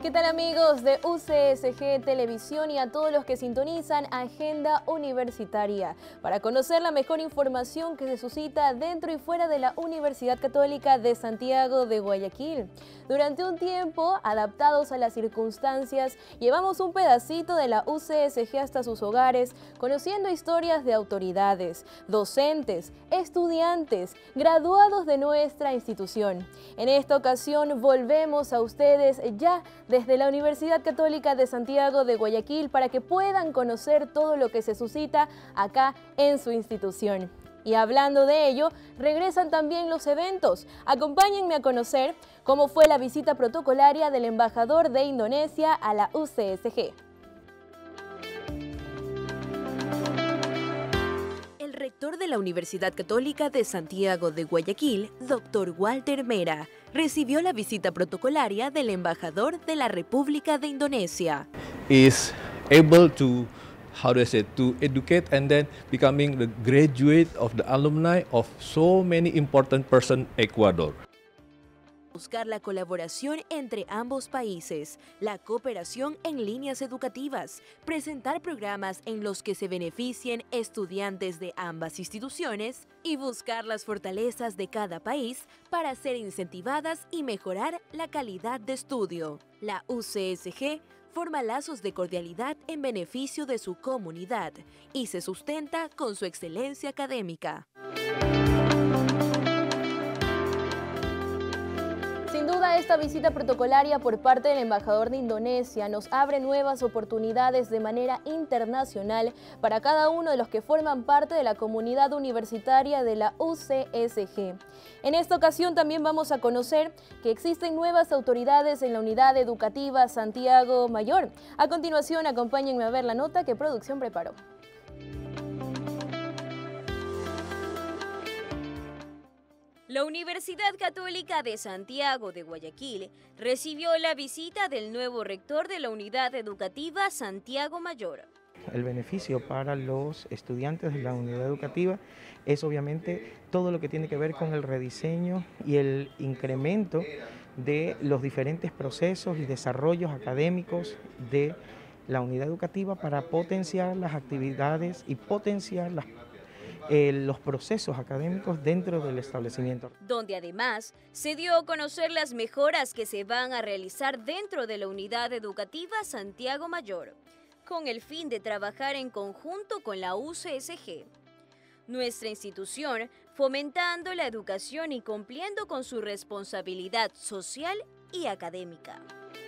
¿Qué tal amigos de UCSG Televisión y a todos los que sintonizan Agenda Universitaria? Para conocer la mejor información que se suscita dentro y fuera de la Universidad Católica de Santiago de Guayaquil. Durante un tiempo, adaptados a las circunstancias, llevamos un pedacito de la UCSG hasta sus hogares, conociendo historias de autoridades, docentes, estudiantes, graduados de nuestra institución. En esta ocasión volvemos a ustedes ya desde la Universidad Católica de Santiago de Guayaquil para que puedan conocer todo lo que se suscita acá en su institución. Y hablando de ello, regresan también los eventos. Acompáñenme a conocer cómo fue la visita protocolaria del embajador de Indonesia a la UCSG. El rector de la Universidad Católica de Santiago de Guayaquil, Dr. Walter Mera, recibió la visita protocolaria del embajador de la República de Indonesia. Is able to, to educate and then becoming the graduate of the alumni of so many important persons in Ecuador. Buscar la colaboración entre ambos países, la cooperación en líneas educativas, presentar programas en los que se beneficien estudiantes de ambas instituciones y buscar las fortalezas de cada país para ser incentivadas y mejorar la calidad de estudio. La UCSG forma lazos de cordialidad en beneficio de su comunidad y se sustenta con su excelencia académica. Sin duda, esta visita protocolaria por parte del embajador de Indonesia nos abre nuevas oportunidades de manera internacional para cada uno de los que forman parte de la comunidad universitaria de la UCSG. En esta ocasión también vamos a conocer que existen nuevas autoridades en la unidad educativa Santiago Mayor. A continuación, acompáñenme a ver la nota que producción preparó. La Universidad Católica de Santiago de Guayaquil recibió la visita del nuevo rector de la Unidad Educativa Santiago Mayor. El beneficio para los estudiantes de la unidad educativa es obviamente todo lo que tiene que ver con el rediseño y el incremento de los diferentes procesos y desarrollos académicos de la unidad educativa para potenciar las actividades y potenciar los procesos académicos dentro del establecimiento. Donde además se dio a conocer las mejoras que se van a realizar dentro de la Unidad Educativa Santiago Mayor, con el fin de trabajar en conjunto con la UCSG. Nuestra institución fomentando la educación y cumpliendo con su responsabilidad social y académica.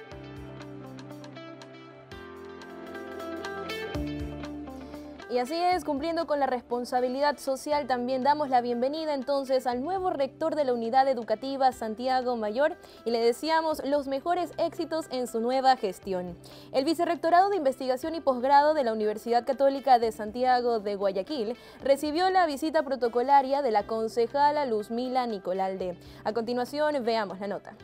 Y así es, cumpliendo con la responsabilidad social, también damos la bienvenida entonces al nuevo rector de la Unidad Educativa Santiago Mayor y le deseamos los mejores éxitos en su nueva gestión. El Vicerrectorado de Investigación y Posgrado de la Universidad Católica de Santiago de Guayaquil recibió la visita protocolaria de la concejala Luzmila Nicolalde. A continuación, veamos la nota.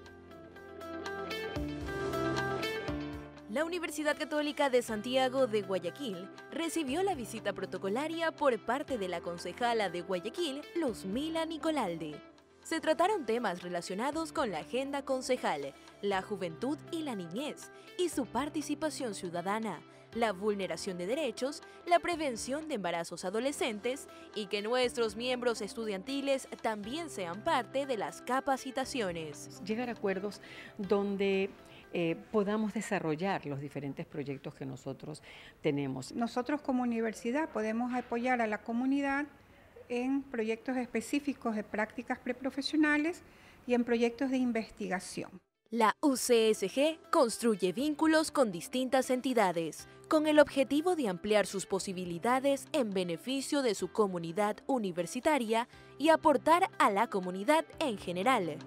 La Universidad Católica de Santiago de Guayaquil recibió la visita protocolaria por parte de la concejala de Guayaquil, Luzmila Nicolalde. Se trataron temas relacionados con la agenda concejal, la juventud y la niñez, y su participación ciudadana, la vulneración de derechos, la prevención de embarazos adolescentes y que nuestros miembros estudiantiles también sean parte de las capacitaciones. Llegar a acuerdos donde podamos desarrollar los diferentes proyectos que nosotros tenemos. Nosotros como universidad podemos apoyar a la comunidad en proyectos específicos de prácticas preprofesionales y en proyectos de investigación. La UCSG construye vínculos con distintas entidades, con el objetivo de ampliar sus posibilidades en beneficio de su comunidad universitaria y aportar a la comunidad en general.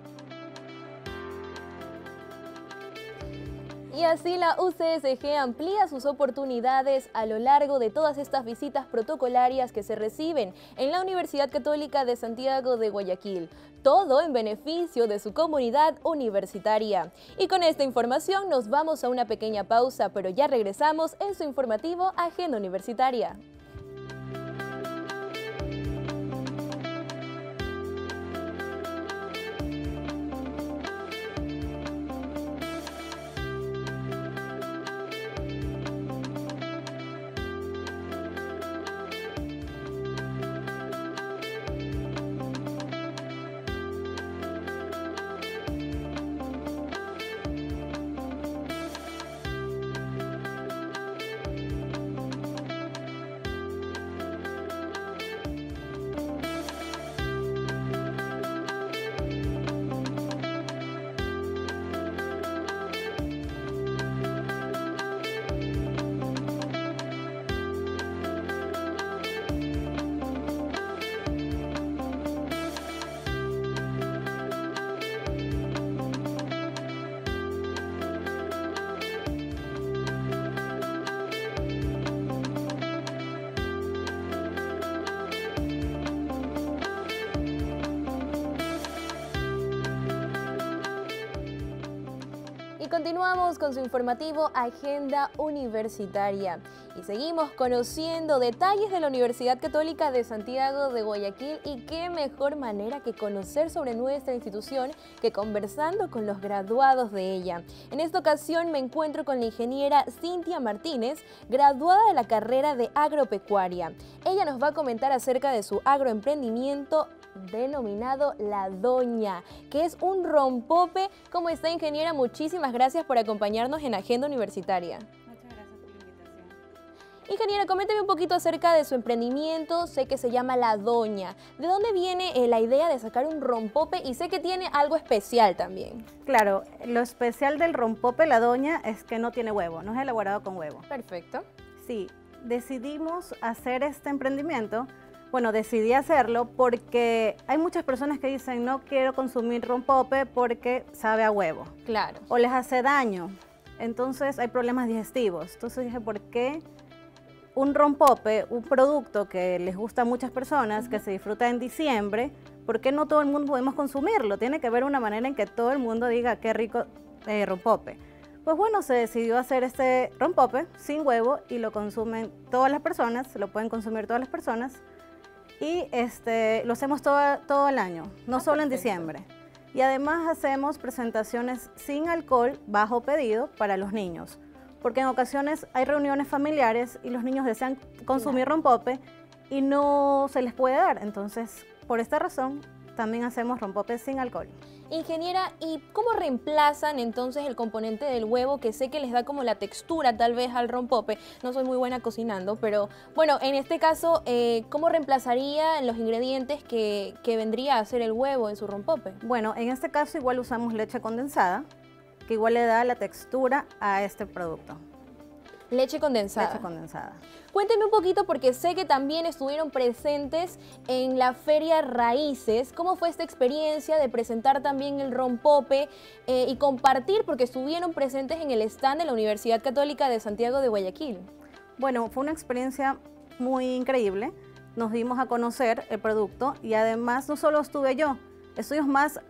Y así la UCSG amplía sus oportunidades a lo largo de todas estas visitas protocolarias que se reciben en la Universidad Católica de Santiago de Guayaquil. Todo en beneficio de su comunidad universitaria. Y con esta información nos vamos a una pequeña pausa, pero ya regresamos en su informativo Agenda Universitaria. Continuamos con su informativo Agenda Universitaria y seguimos conociendo detalles de la Universidad Católica de Santiago de Guayaquil, y qué mejor manera que conocer sobre nuestra institución que conversando con los graduados de ella. En esta ocasión me encuentro con la ingeniera Cintia Martínez, graduada de la carrera de agropecuaria. Ella nos va a comentar acerca de su agroemprendimiento denominado La Doña, que es un rompope. ¿Cómo está, ingeniera? Muchísimas gracias por acompañarnos en Agenda Universitaria. Muchas gracias por la invitación. Ingeniera, coménteme un poquito acerca de su emprendimiento. Sé que se llama La Doña. ¿De dónde viene la idea de sacar un rompope? Y sé que tiene algo especial también. Claro, lo especial del rompope La Doña es que no tiene huevo, no es elaborado con huevo. Perfecto. Sí, decidimos hacer este emprendimiento. Bueno, decidí hacerlo porque hay muchas personas que dicen no quiero consumir rompope porque sabe a huevo. Claro. O les hace daño. Entonces hay problemas digestivos. Entonces dije, ¿por qué un rompope, un producto que les gusta a muchas personas, que se disfruta en diciembre, por qué no todo el mundo podemos consumirlo? Tiene que haber una manera en que todo el mundo diga qué rico rompope. Pues bueno, se decidió hacer este rompope sin huevo y lo consumen todas las personas, lo pueden consumir todas las personas. Y lo hacemos todo el año, no solo en diciembre. Y además hacemos presentaciones sin alcohol, bajo pedido, para los niños. Porque en ocasiones hay reuniones familiares y los niños desean consumir rompope y no se les puede dar. Entonces, por esta razón, también hacemos rompope sin alcohol. Ingeniera, ¿y cómo reemplazan entonces el componente del huevo, que sé que les da como la textura tal vez al rompope? No soy muy buena cocinando, pero bueno, en este caso, ¿cómo reemplazaría los ingredientes que vendría a ser el huevo en su rompope? Bueno, en este caso igual usamos leche condensada, que igual le da la textura a este producto. Leche condensada. Leche condensada. Cuénteme un poquito, porque sé que también estuvieron presentes en la Feria Raíces. ¿Cómo fue esta experiencia de presentar también el rompope y compartir, porque estuvieron presentes en el stand de la Universidad Católica de Santiago de Guayaquil? Bueno, fue una experiencia muy increíble. Nos dimos a conocer el producto y además no solo estuve yo, estuvimos más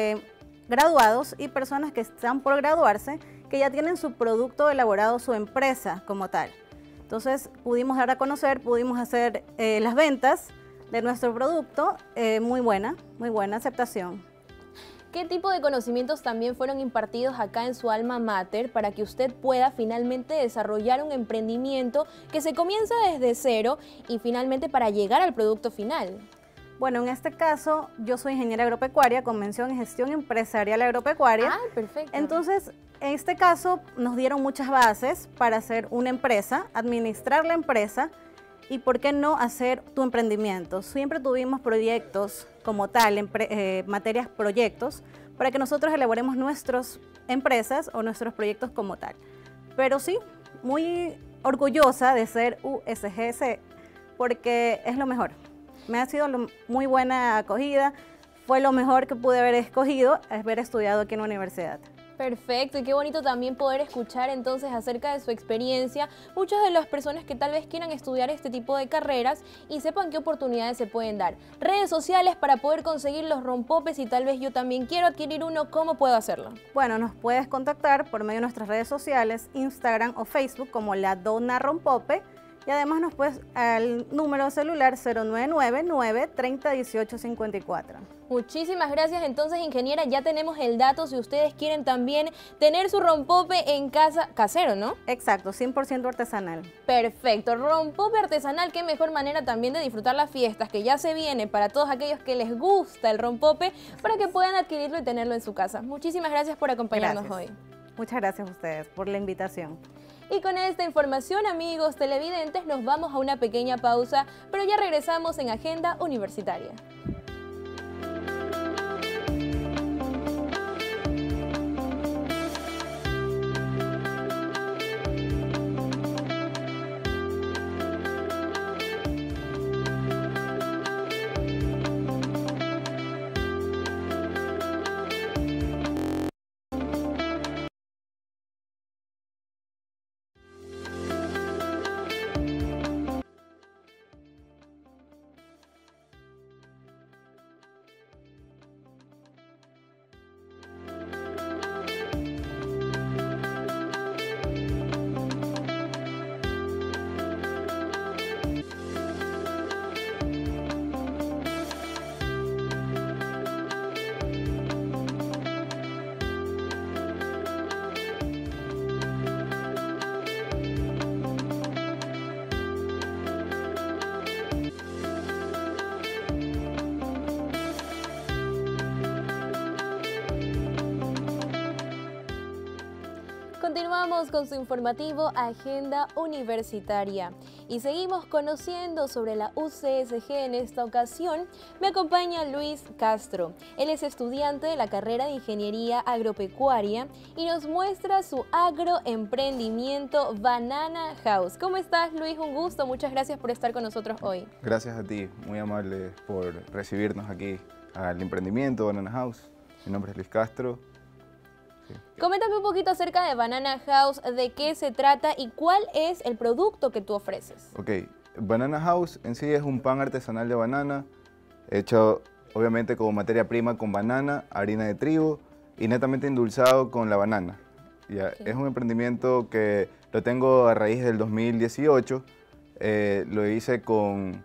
graduados y personas que están por graduarse, que ya tienen su producto elaborado, su empresa como tal. Entonces pudimos dar a conocer, pudimos hacer las ventas de nuestro producto, muy buena aceptación. ¿Qué tipo de conocimientos también fueron impartidos acá en su alma mater para que usted pueda finalmente desarrollar un emprendimiento que se comienza desde cero y finalmente para llegar al producto final? Bueno, en este caso yo soy ingeniera agropecuaria con mención en gestión empresarial agropecuaria. Ah, perfecto. Entonces, en este caso nos dieron muchas bases para hacer una empresa, administrar la empresa y por qué no hacer tu emprendimiento. Siempre tuvimos proyectos como tal, materias proyectos, para que nosotros elaboremos nuestras empresas o nuestros proyectos como tal. Pero sí, muy orgullosa de ser USGC porque es lo mejor. Me ha sido muy buena acogida, fue lo mejor que pude haber escogido, haber estudiado aquí en la universidad. Perfecto, y qué bonito también poder escuchar entonces acerca de su experiencia. Muchas de las personas que tal vez quieran estudiar este tipo de carreras y sepan qué oportunidades se pueden dar. Redes sociales para poder conseguir los rompopes, y tal vez yo también quiero adquirir uno, ¿cómo puedo hacerlo? Bueno, nos puedes contactar por medio de nuestras redes sociales, Instagram o Facebook como La Dona Rompope. Y además nos puedes al número celular 0999-301854. Muchísimas gracias. Entonces, ingeniera, ya tenemos el dato si ustedes quieren también tener su rompope en casa, casero, ¿no? Exacto, 100% artesanal. Perfecto, rompope artesanal, qué mejor manera también de disfrutar las fiestas, que ya se viene para todos aquellos que les gusta el rompope, para que puedan adquirirlo y tenerlo en su casa. Muchísimas gracias por acompañarnos hoy. Muchas gracias a ustedes por la invitación. Y con esta información, amigos televidentes, nos vamos a una pequeña pausa, pero ya regresamos en Agenda Universitaria. Continuamos con su informativo Agenda Universitaria y seguimos conociendo sobre la UCSG. En esta ocasión me acompaña Luis Castro. Él es estudiante de la carrera de Ingeniería Agropecuaria y nos muestra su agroemprendimiento Banana House. ¿Cómo estás, Luis? Un gusto, muchas gracias por estar con nosotros hoy. Gracias a ti, muy amable por recibirnos aquí al emprendimiento Banana House. Mi nombre es Luis Castro. Sí. Coméntame un poquito acerca de Banana House, de qué se trata y cuál es el producto que tú ofreces. Ok, Banana House en sí es un pan artesanal de banana, hecho obviamente como materia prima con banana, harina de trigo y netamente endulzado con la banana. Ya, Okay. Es un emprendimiento que lo tengo a raíz del 2018, lo hice con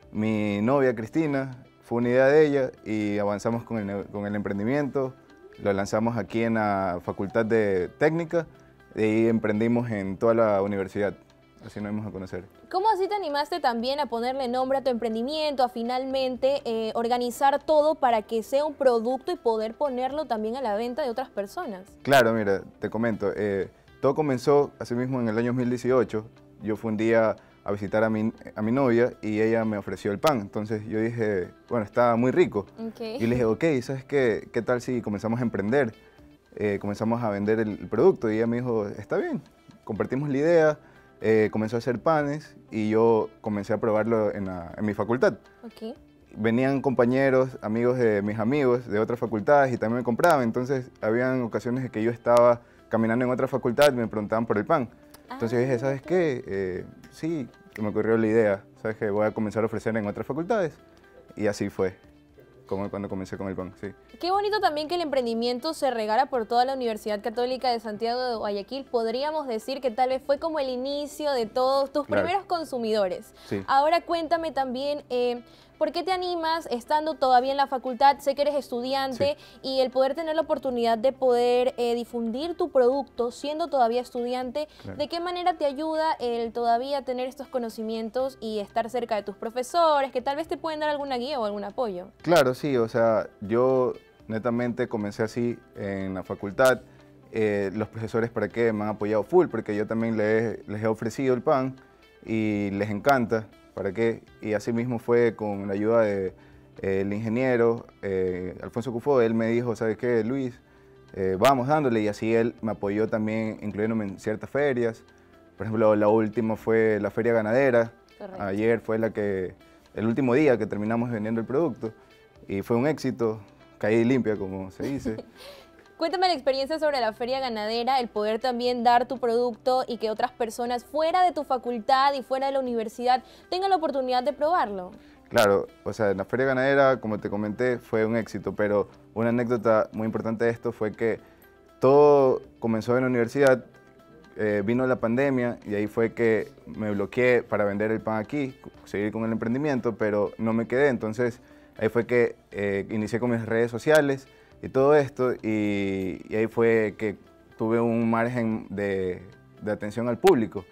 mi novia Cristina, fue una idea de ella y avanzamos con el emprendimiento. Lo lanzamos aquí en la Facultad de Técnica y ahí emprendimos en toda la universidad. Así nos dimos a conocer. ¿Cómo así te animaste también a ponerle nombre a tu emprendimiento, a finalmente organizar todo para que sea un producto y poder ponerlo también a la venta de otras personas? Claro, mira, te comento. Todo comenzó así mismo en el año 2018. Yo fui un día a visitar a mi novia y ella me ofreció el pan. Entonces yo dije, bueno, está muy rico. Okay. Y le dije, ok, ¿sabes qué? ¿Qué tal si comenzamos a emprender? Comenzamos a vender el producto y ella me dijo, está bien. Compartimos la idea, comenzó a hacer panes y yo comencé a probarlo en mi facultad. Okay. Venían compañeros, amigos de mis amigos de otras facultades y también me compraban. Entonces habían ocasiones en que yo estaba caminando en otra facultad y me preguntaban por el pan. Entonces yo dije, ¿sabes qué? Sí, que me ocurrió la idea, ¿sabes qué? Voy a comenzar a ofrecer en otras facultades. Y así fue, como cuando comencé con el pan, sí. Qué bonito también que el emprendimiento se regara por toda la Universidad Católica de Santiago de Guayaquil. Podríamos decir que tal vez fue como el inicio de todos tus Claro. primeros consumidores. Sí. Ahora cuéntame también, ¿por qué te animas estando todavía en la facultad? Sé que eres estudiante y el poder tener la oportunidad de poder difundir tu producto siendo todavía estudiante, Claro. ¿de qué manera te ayuda el todavía tener estos conocimientos y estar cerca de tus profesores que tal vez te pueden dar alguna guía o algún apoyo? Claro, sí, o sea, yo netamente comencé así en la facultad. Los profesores para qué me han apoyado full, porque yo también les he ofrecido el pan y les encanta. ¿Para qué? Y así mismo fue con la ayuda del ingeniero Alfonso Cufó. Él me dijo, ¿sabes qué, Luis? Vamos dándole, y así él me apoyó también, incluyéndome en ciertas ferias. Por ejemplo, la última fue la Feria Ganadera. Correcto. Ayer fue el último día que terminamos vendiendo el producto y fue un éxito, caí limpia, como se dice. Cuéntame la experiencia sobre la Feria Ganadera, el poder también dar tu producto y que otras personas fuera de tu facultad y fuera de la universidad tengan la oportunidad de probarlo. Claro, o sea, en la Feria Ganadera, como te comenté, fue un éxito, pero una anécdota muy importante de esto fue que todo comenzó en la universidad, vino la pandemia y ahí fue que me bloqueé para vender el pan aquí, seguir con el emprendimiento, pero no me quedé. Entonces ahí fue que inicié con mis redes sociales y todo esto, y ahí fue que tuve un margen de atención al público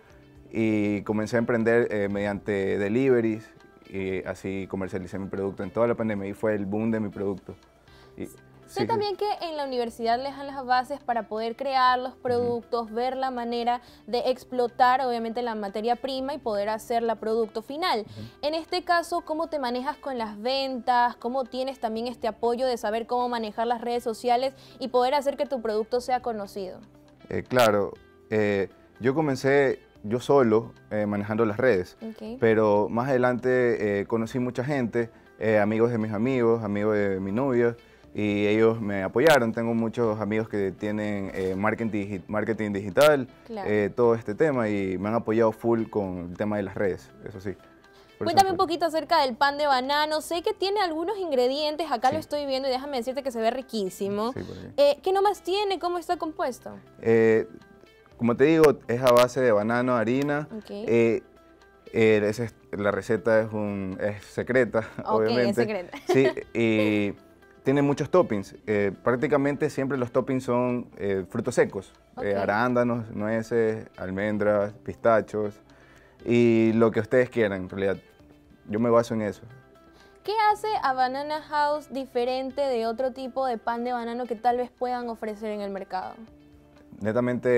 y comencé a emprender mediante deliveries y así comercialicé mi producto en toda la pandemia y fue el boom de mi producto. Y, Sé también que en la universidad les dan las bases para poder crear los productos, ver la manera de explotar obviamente la materia prima y poder hacer la producto final. En este caso, ¿cómo te manejas con las ventas? ¿Cómo tienes también este apoyo de saber cómo manejar las redes sociales y poder hacer que tu producto sea conocido? Claro, yo comencé yo solo manejando las redes, Okay. pero más adelante conocí mucha gente, amigos de mis amigos, amigos de mi novia, y ellos me apoyaron. Tengo muchos amigos que tienen marketing digital, Claro. todo este tema, y me han apoyado full con el tema de las redes, eso sí. Por eso Cuéntame un fue. poquito acerca del pan de banano. Sé que tiene algunos ingredientes, acá Sí. lo estoy viendo y déjame decirte que se ve riquísimo. Sí, por ahí. ¿Qué nomás tiene? ¿Cómo está compuesto? Como te digo, es a base de banano, harina. Ok. La receta es secreta, Ok, obviamente. es secreta. Sí, y tiene muchos toppings. Prácticamente siempre los toppings son frutos secos. Ok. Arándanos, nueces, almendras, pistachos y lo que ustedes quieran en realidad. Yo me baso en eso. ¿Qué hace a Banana House diferente de otro tipo de pan de banano que tal vez puedan ofrecer en el mercado? Netamente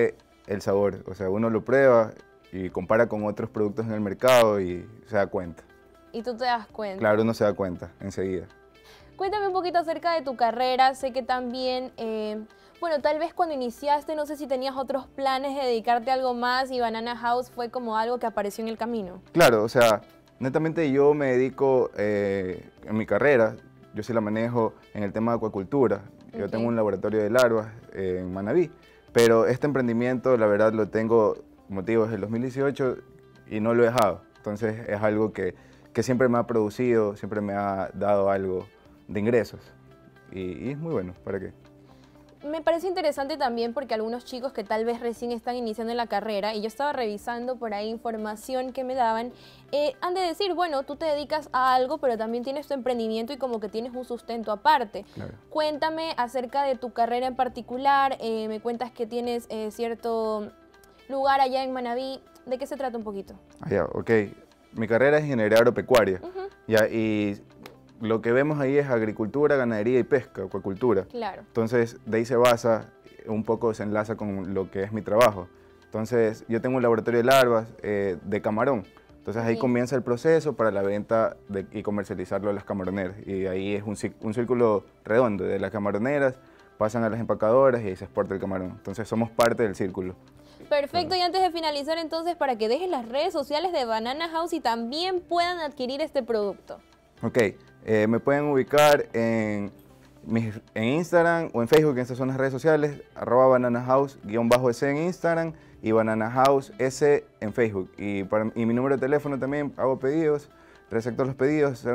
el sabor. O sea, uno lo prueba y compara con otros productos en el mercado y se da cuenta. Y tú te das cuenta. Claro, uno se da cuenta enseguida. Cuéntame un poquito acerca de tu carrera. Sé que también, bueno, tal vez cuando iniciaste, no sé si tenías otros planes de dedicarte a algo más y Banana House fue como algo que apareció en el camino. Claro, o sea, netamente yo me dedico en mi carrera, yo sí la manejo en el tema de acuacultura. Yo tengo un laboratorio de larvas en Manabí, pero este emprendimiento, la verdad, lo tengo, como te digo, desde el 2018 y no lo he dejado. Entonces es algo que siempre me ha producido, siempre me ha dado algo de ingresos y es muy bueno, ¿para qué? Me parece interesante también porque algunos chicos que tal vez recién están iniciando en la carrera, y yo estaba revisando por ahí información que me daban, han de decir, bueno, tú te dedicas a algo, pero también tienes tu emprendimiento y como que tienes un sustento aparte. Claro. Cuéntame acerca de tu carrera en particular, me cuentas que tienes cierto lugar allá en Manabí, ¿de qué se trata un poquito? Ok. Mi carrera es ingeniería agropecuaria, y lo que vemos ahí es agricultura, ganadería y pesca, acuacultura. Claro. Entonces, de ahí se basa, un poco se enlaza con lo que es mi trabajo. Entonces, yo tengo un laboratorio de larvas de camarón. Entonces, ahí comienza el proceso para la venta y comercializarlo a las camaroneras. Y ahí es un círculo redondo. De las camaroneras pasan a las empacadoras y ahí se exporta el camarón. Entonces, somos parte del círculo. Perfecto, y antes de finalizar entonces, para que dejes las redes sociales de Banana House y también puedan adquirir este producto. Ok, me pueden ubicar en Instagram o en Facebook, en estas son las redes sociales, @bananahouse_s en Instagram y bananahouse s en Facebook. Y mi número de teléfono también, hago pedidos, recepto los pedidos,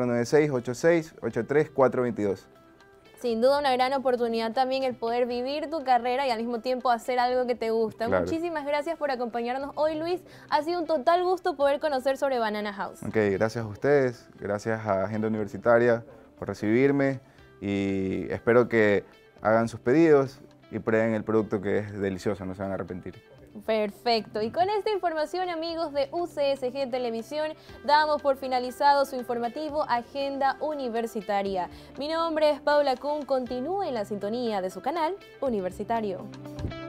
096-86-83-422. Sin duda una gran oportunidad también el poder vivir tu carrera y al mismo tiempo hacer algo que te gusta. Claro. Muchísimas gracias por acompañarnos hoy, Luis. Ha sido un total gusto poder conocer sobre Banana House. Ok, gracias a ustedes, gracias a Agenda Universitaria por recibirme y espero que hagan sus pedidos y prueben el producto que es delicioso, no se van a arrepentir. Perfecto. Y con esta información, amigos de UCSG Televisión, damos por finalizado su informativo Agenda Universitaria. Mi nombre es Paula Kuhn. Continúe en la sintonía de su canal universitario.